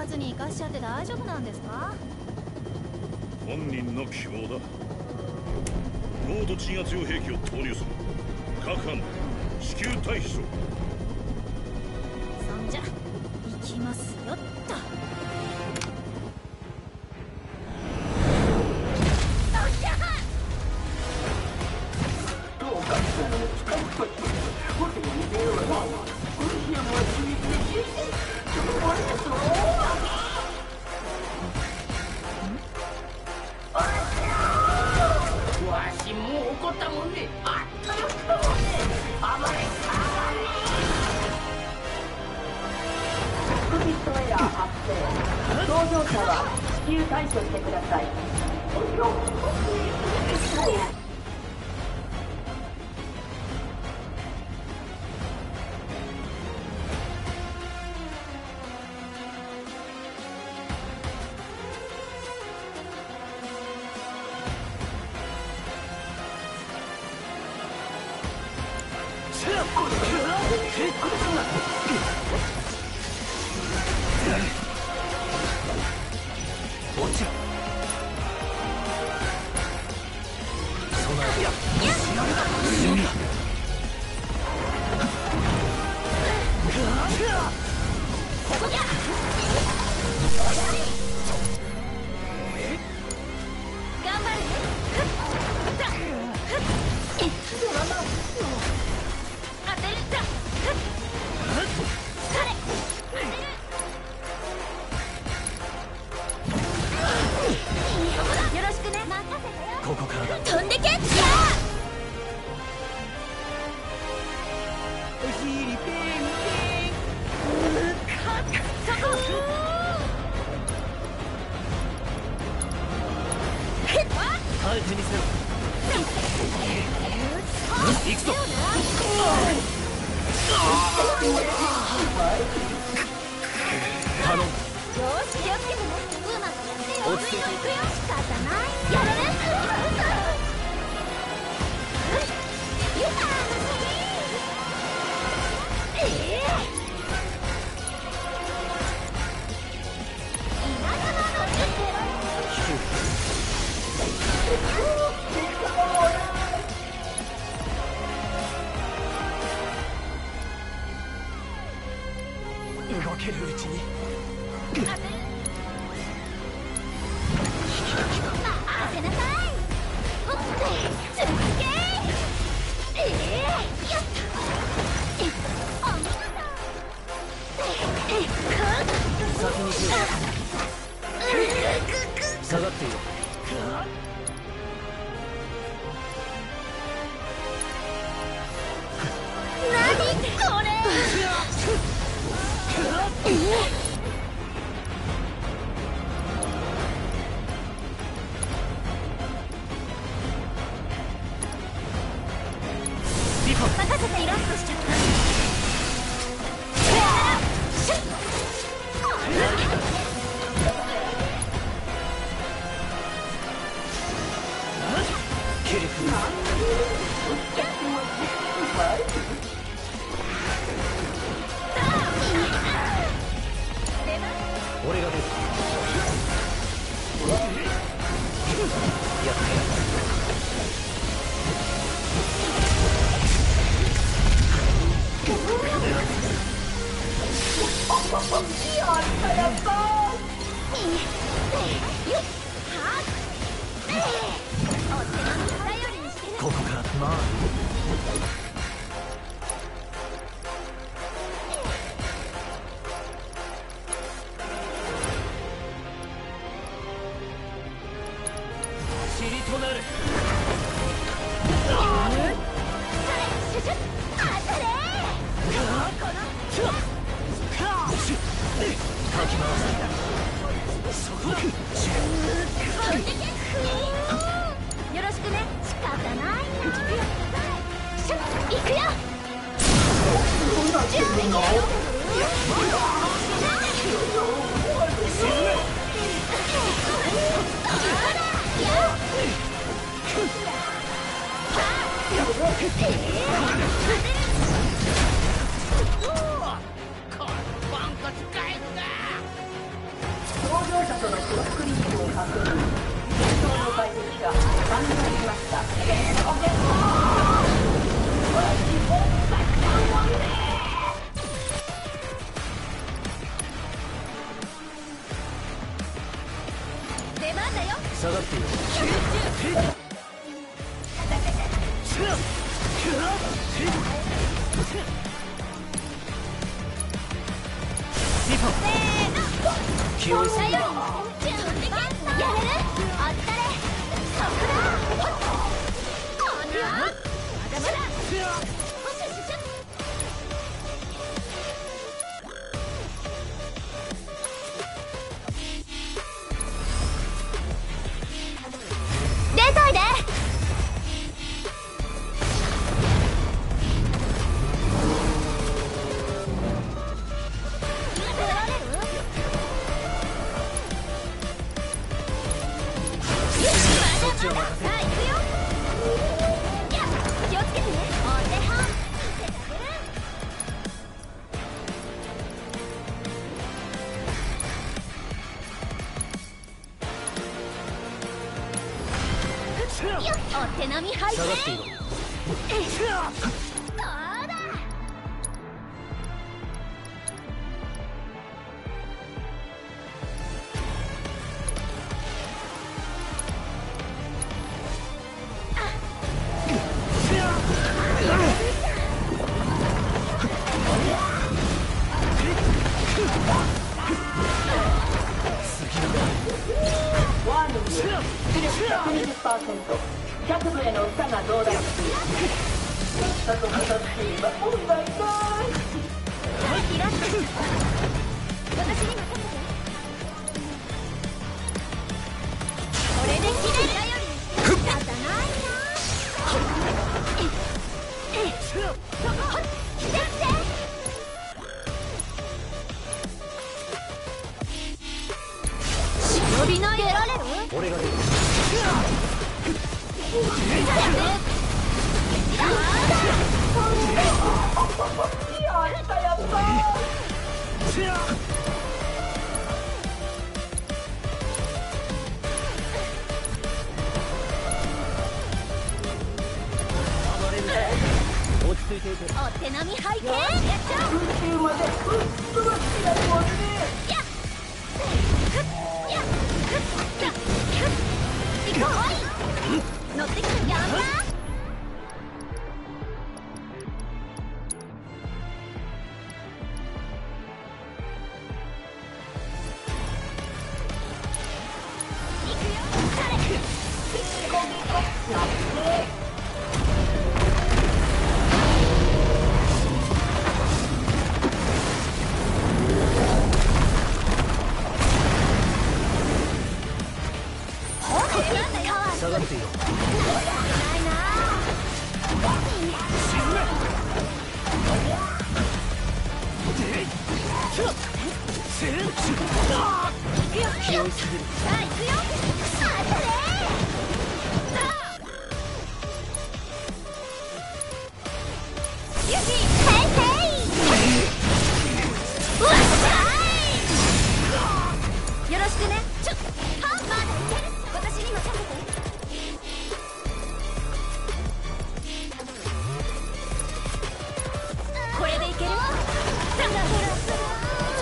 ずに生かしちゃって大丈夫なんですか？ 本人の希望だ。高度鎮圧用兵器を投入する。各班至急退避しろ。 そんじゃ行きますよっと。 出番だよ。 下がっている。気をつけろ。 やれる？あったれ。そこだ。まだまだ。出といで。出られる？ そっちを任せる。 さあ行くよ。やっ気をつけてね。お手本見せてあげる。よっお手並み拝見。 下がっていろ。 どうだ。 ワーヌによる出力 120%、脚部への負荷が増大中。さっさと片付ければ問題ない。 イラッとしちゃった。私に任せて。これで決める。頼りに仕方ないな。そこ来て来て。忍びない出られる？ 俺が出る。 やったやった落ち着いていて。 お手並み拝見。やっちゃおう。 宇宙までぶっ飛ばしてやるもんね。 やっやっ行こう。乗ってきてやんな。行くよ。 下がっていろ。 ないな。 気負いすぎる。 さあ行くよ。あったれ。さあよし。へいへい。わっしゃい。よろしくね。ハンマーでいける。私に任せて。これでいける。さあほらさあ。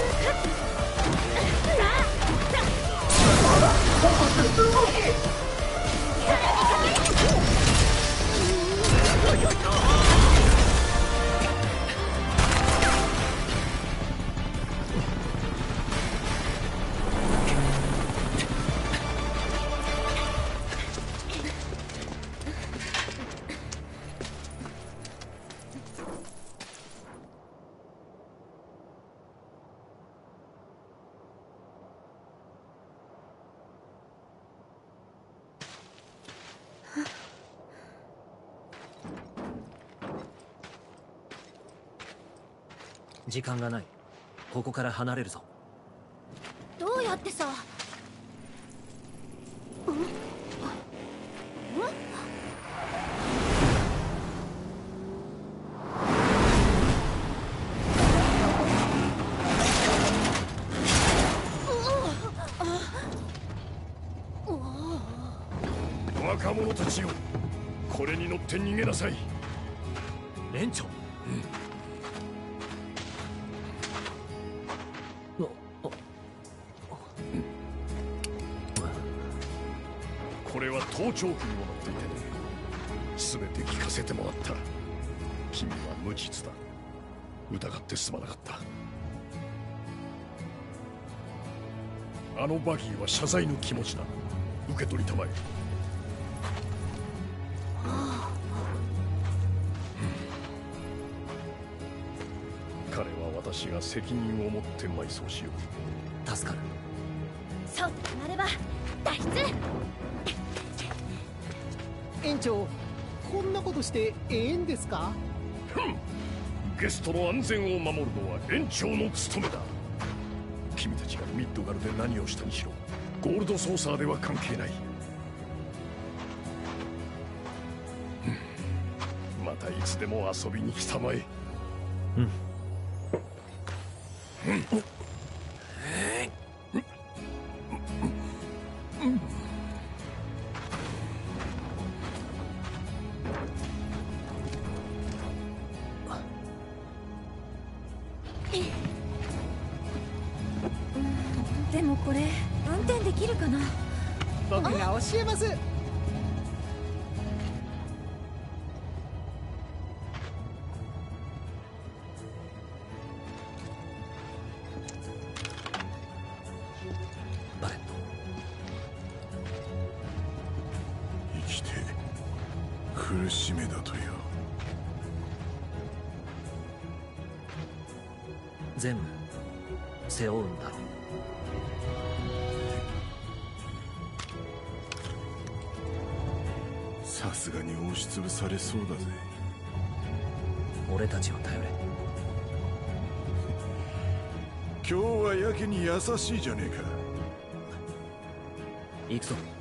時間がない。ここから離れるぞ。 どうやってさ。 分若者たちよ、これに乗って逃げなさい。 連長。 これは盗聴器にもなっていてね、全て聞かせてもらった。君は無実だ。疑ってすまなかった。あのバギーは謝罪の気持ちだ。受け取りたまえ。彼は私が責任を持って埋葬しよう。 助かる。 そうとなれば脱出。 園長、こんなことしてええんですか？ ゲストの安全を守るのは園長の務めだ。君たちがミッドガルで何をしたにしろ、ゴールドソーサーでは関係ない。またいつでも遊びに来たまえ。 でもこれ運転できるかな。 僕が教えます。 バレット。 生きて苦しめだとよ。 全部背負うんだろう。 さすがに押しつぶされそうだぜ。 俺たちを頼れ。 今日はやけに優しいじゃねえか。 行くぞ。